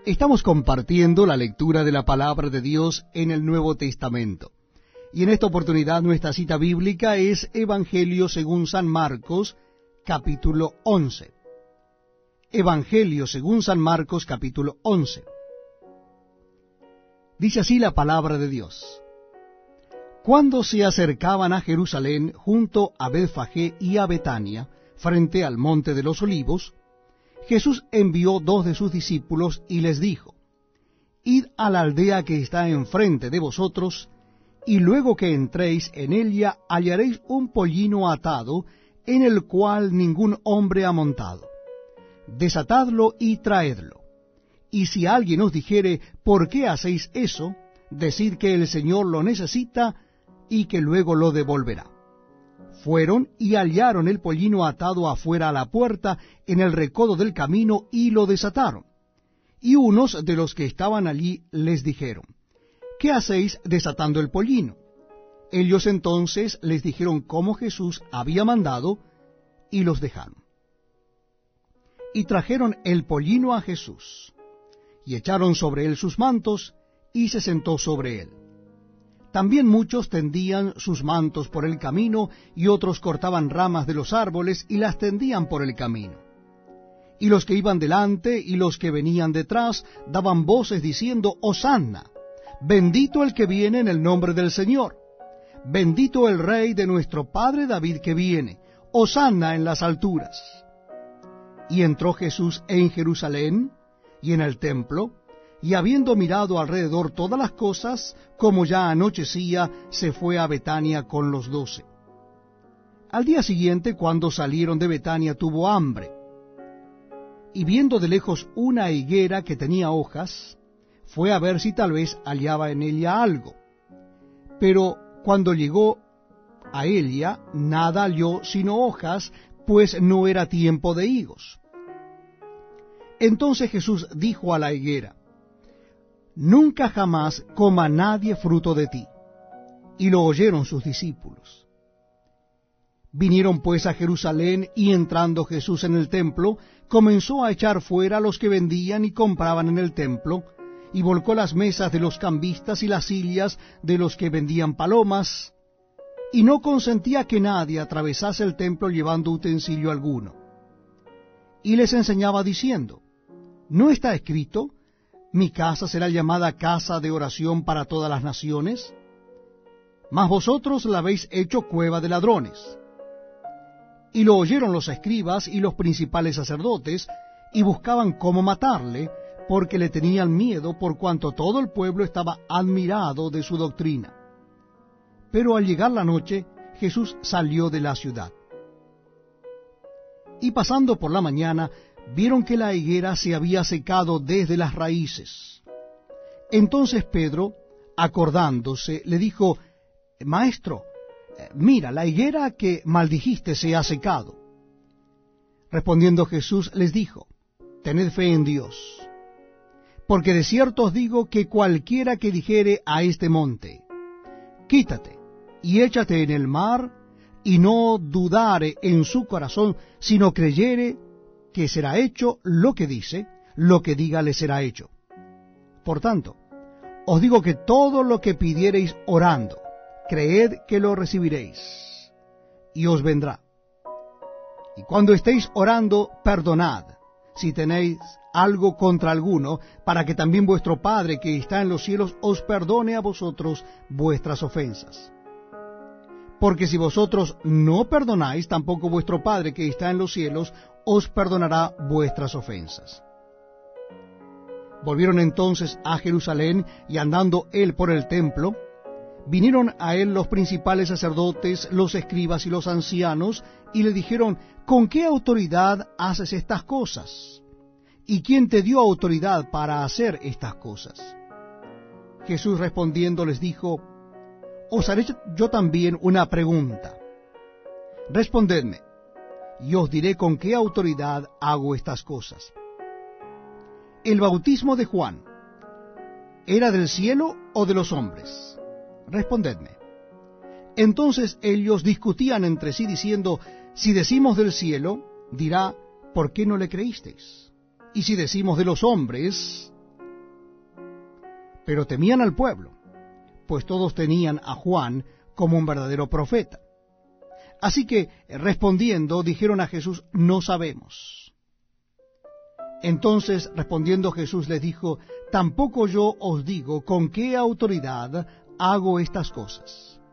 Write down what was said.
Estamos compartiendo la lectura de la palabra de Dios en el Nuevo Testamento. Y en esta oportunidad nuestra cita bíblica es Evangelio según San Marcos, capítulo 11. Evangelio según San Marcos, capítulo 11. Dice así la palabra de Dios. Cuando se acercaban a Jerusalén, junto a Betfagé y a Betania, frente al monte de los Olivos, Jesús envió 2 de sus discípulos y les dijo: Id a la aldea que está enfrente de vosotros, y luego que entréis en ella hallaréis un pollino atado, en el cual ningún hombre ha montado. Desatadlo y traedlo. Y si alguien os dijere: ¿por qué hacéis eso?, decid que el Señor lo necesita y que luego lo devolverá. Fueron y hallaron el pollino atado afuera a la puerta, en el recodo del camino, y lo desataron. Y unos de los que estaban allí les dijeron: ¿qué hacéis desatando el pollino? Ellos entonces les dijeron cómo Jesús había mandado, y los dejaron. Y trajeron el pollino a Jesús, y echaron sobre él sus mantos, y se sentó sobre él. También muchos tendían sus mantos por el camino, y otros cortaban ramas de los árboles y las tendían por el camino. Y los que iban delante y los que venían detrás daban voces diciendo: Hosanna, bendito el que viene en el nombre del Señor, bendito el Rey de nuestro Padre David que viene, Hosanna en las alturas. Y entró Jesús en Jerusalén y en el templo, y habiendo mirado alrededor todas las cosas, como ya anochecía, se fue a Betania con los 12. Al día siguiente, cuando salieron de Betania, tuvo hambre. Y viendo de lejos una higuera que tenía hojas, fue a ver si tal vez hallaba en ella algo. Pero cuando llegó a ella, nada halló sino hojas, pues no era tiempo de higos. Entonces Jesús dijo a la higuera: Nunca jamás coma nadie fruto de ti. Y lo oyeron sus discípulos. Vinieron pues a Jerusalén, y entrando Jesús en el templo, comenzó a echar fuera a los que vendían y compraban en el templo, y volcó las mesas de los cambistas y las sillas de los que vendían palomas, y no consentía que nadie atravesase el templo llevando utensilio alguno. Y les enseñaba diciendo: ¿no está escrito: mi casa será llamada casa de oración para todas las naciones? Mas vosotros la habéis hecho cueva de ladrones. Y lo oyeron los escribas y los principales sacerdotes, y buscaban cómo matarle, porque le tenían miedo, por cuanto todo el pueblo estaba admirado de su doctrina. Pero al llegar la noche, Jesús salió de la ciudad. Y pasando por la mañana, vieron que la higuera se había secado desde las raíces. Entonces Pedro, acordándose, le dijo: Maestro, mira, la higuera que maldijiste se ha secado. Respondiendo Jesús les dijo: Tened fe en Dios, porque de cierto os digo que cualquiera que dijere a este monte: Quítate y échate en el mar, y no dudare en su corazón, sino creyere que será hecho lo que dice, lo que diga le será hecho. Por tanto, os digo que todo lo que pidiereis orando, creed que lo recibiréis, y os vendrá. Y cuando estéis orando, perdonad, si tenéis algo contra alguno, para que también vuestro Padre que está en los cielos os perdone a vosotros vuestras ofensas. Porque si vosotros no perdonáis, tampoco vuestro Padre que está en los cielos os perdonará vuestras ofensas. Volvieron entonces a Jerusalén, y andando él por el templo, vinieron a él los principales sacerdotes, los escribas y los ancianos, y le dijeron: ¿con qué autoridad haces estas cosas? ¿Y quién te dio autoridad para hacer estas cosas? Jesús respondiendo les dijo: os haré yo también una pregunta. Respondedme, y os diré con qué autoridad hago estas cosas. ¿El bautismo de Juan era del cielo o de los hombres? Respondedme. Entonces ellos discutían entre sí diciendo: si decimos del cielo, dirá: ¿por qué no le creísteis? Y si decimos de los hombres, pero temían al pueblo, pues todos tenían a Juan como un verdadero profeta. Así que, respondiendo, dijeron a Jesús: no sabemos. Entonces, respondiendo Jesús, les dijo: tampoco yo os digo con qué autoridad hago estas cosas.